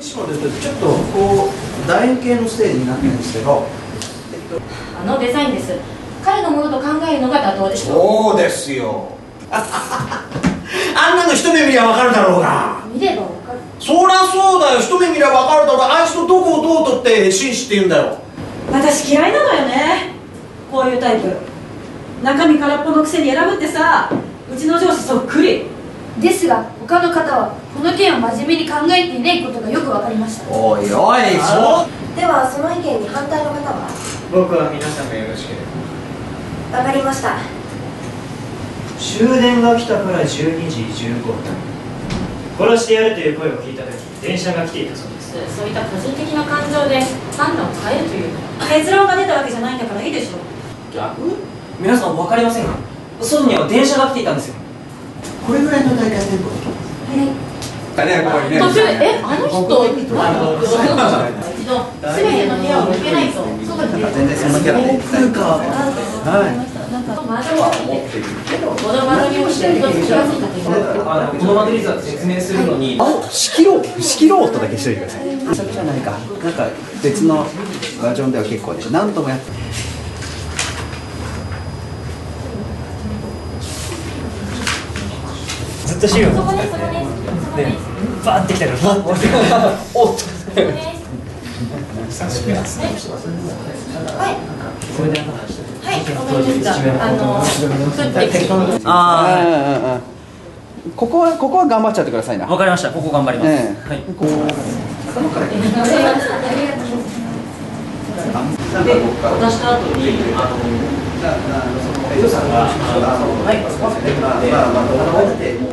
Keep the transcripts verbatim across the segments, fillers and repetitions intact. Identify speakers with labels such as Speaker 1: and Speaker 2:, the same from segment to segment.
Speaker 1: しもですけど、ちょっとこう楕円形のステージになってるんですけど、えっと、
Speaker 2: あのデザインです。彼のものと考えるのが妥当でしょう。
Speaker 1: そうですよ。あんなの一目見りゃ分かるだろうが。
Speaker 2: 見れば分かる。
Speaker 1: そりゃそうだよ、一目見りゃ分かるだろうが。あいつのどこをどう取って紳士って言うんだよ。
Speaker 3: 私嫌いなのよね、こういうタイプ。中身空っぽのくせに選ぶってさ、うちの上司そっくり
Speaker 2: ですが、他の方はこの件を真面目に考えていないことがよく分かりました。
Speaker 1: おいおい、そう
Speaker 4: ではその意見に反対の方は？
Speaker 5: 僕は皆さんがよろしければ。
Speaker 4: わかりました。
Speaker 5: 終電が来たからじゅうにじじゅうごふん。殺してやるという声を聞いた時、電車が来ていたそうです。
Speaker 2: そういった個人的な感情で判断を変えるというのは。
Speaker 3: 結論が出たわけじゃないんだからいいでしょ。
Speaker 6: 逆？皆さん分かりませんか？外には電車が来ていたんですよ。
Speaker 1: これぐらいの大会テンポできます。金は怖いね。
Speaker 2: 途中、え、あの人、あの一度、すべての部屋を抜けないと、外に出る。
Speaker 1: 全然そんなキャラで。そうか。はい。
Speaker 2: なんか、マジを持ってるけど、ボドバロにもしてると気がついたという。
Speaker 6: あのこのマトリーズは説明するのに、
Speaker 1: あ、仕切ろう、仕切ろうとだけしといてください。それじゃないか。なんか別のバージョンでは結構です。何ともやって。
Speaker 5: ずっと資料
Speaker 2: そこです、そこです。
Speaker 5: で、バーってきたから、おっと。
Speaker 2: はい。これで。はい、ごめんなさい。あの、作ってきて。
Speaker 6: あ
Speaker 1: あ、ここはここは頑張っちゃってくださいな。
Speaker 6: あ、わかりました。ここ頑張ります。
Speaker 1: ええ、
Speaker 6: はい。
Speaker 1: こう頭から。
Speaker 2: ありがとうございます。
Speaker 6: で、渡した後に、あの、予算が、はい、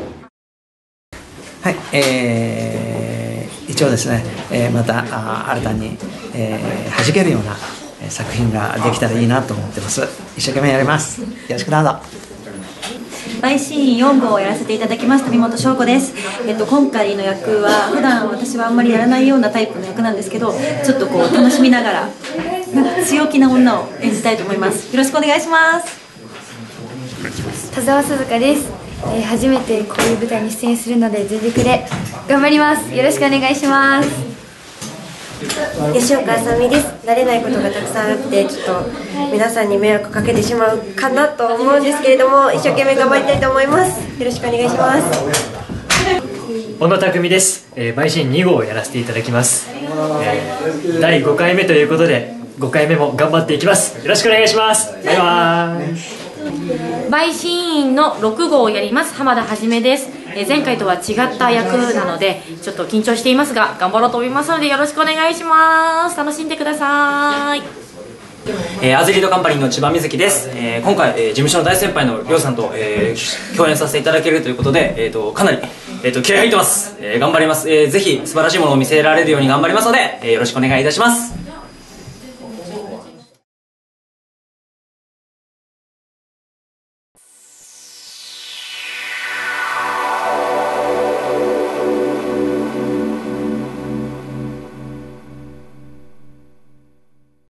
Speaker 7: はい、えー、一応ですね、えー、またあ新たに、えー、弾けるような作品ができたらいいなと思ってます。一生懸命やります。よろしくどうぞ。
Speaker 8: 陪審員よん号をやらせていただきます富本翔子です。えっと今回の役は普段私はあんまりやらないようなタイプの役なんですけど、ちょっとこう楽しみながら強気な女を演じたいと思います。よろしくお願いします。
Speaker 9: 田沢涼香です。えー、初めてこういう舞台に出演するので全力で頑張ります。よろしくお願いします。
Speaker 4: 吉岡あさみです。慣れないことがたくさんあってちょっと皆さんに迷惑かけてしまうかなと思うんですけれども、一生懸命頑張りたいと思います。よろしくお願いします。
Speaker 5: 小野匠です。えー、陪審に号をやらせていただきます。えー、だいごかいめということでごかいめも頑張っていきます。よろしくお願いします。バイバーイ。
Speaker 2: 陪審員のろく号をやります浜田はじめです。えー、前回とは違った役なのでちょっと緊張していますが頑張ろうと思いますのでよろしくお願いします。楽しんでください。
Speaker 6: えー、アズリートカンパニーの千葉瑞希です。えー、今回、えー、事務所の大先輩のりょうさんと、えー、共演させていただけるということで、えー、とかなり、えー、と気合い入ってます。えー、頑張ります。えー、ぜひ素晴らしいものを見せられるように頑張りますので、えー、よろしくお願いいたします。